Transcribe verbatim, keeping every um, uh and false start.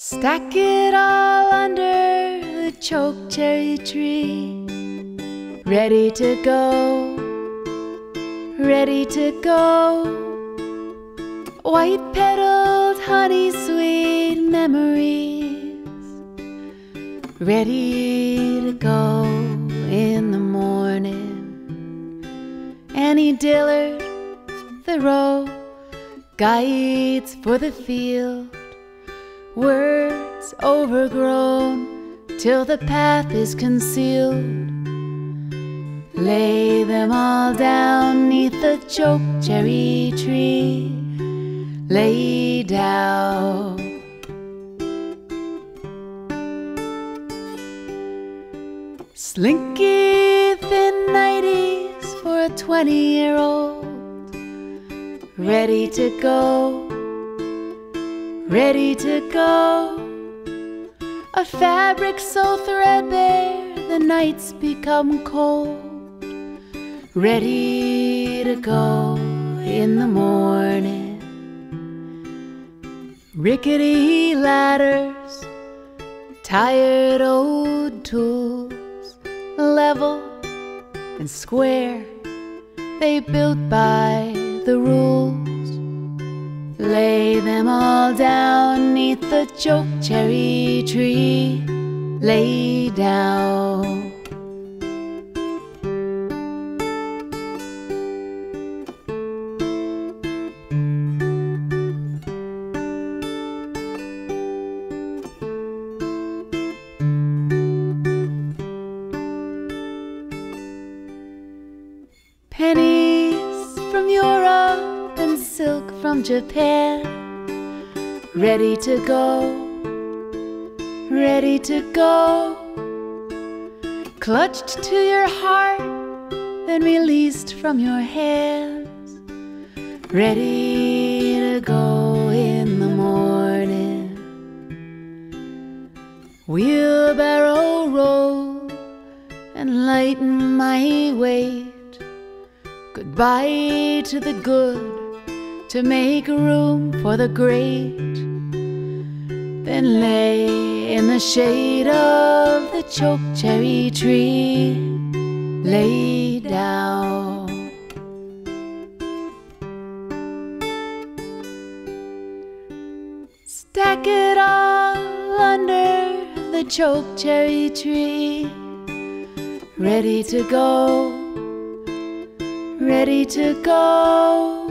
Stack it all under the chokecherry tree, ready to go, ready to go. White-petaled honey sweet memories, ready to go in the morning. Annie Dillard, Thoreau, guides for the field, words overgrown till the path is concealed. Lay them all down neath the chokecherry tree, lay down. Slinky thin nighties for a twenty-year-old, ready to go, ready to go. A fabric so threadbare the nights become cold, ready to go in the morning. Rickety ladders, tired old tools, level and square, they built by the rules. Lay them all down neath the chokecherry tree, lay down. Pennies from Europe and silk from Japan, ready to go, ready to go. Clutched to your heart, then released from your hands, ready to go in the morning. Wheelbarrow roll and lighten my weight, goodbye to the good, to make room for the great. Then lay in the shade of the chokecherry tree, lay down. Stack it all under the chokecherry tree, ready to go, ready to go.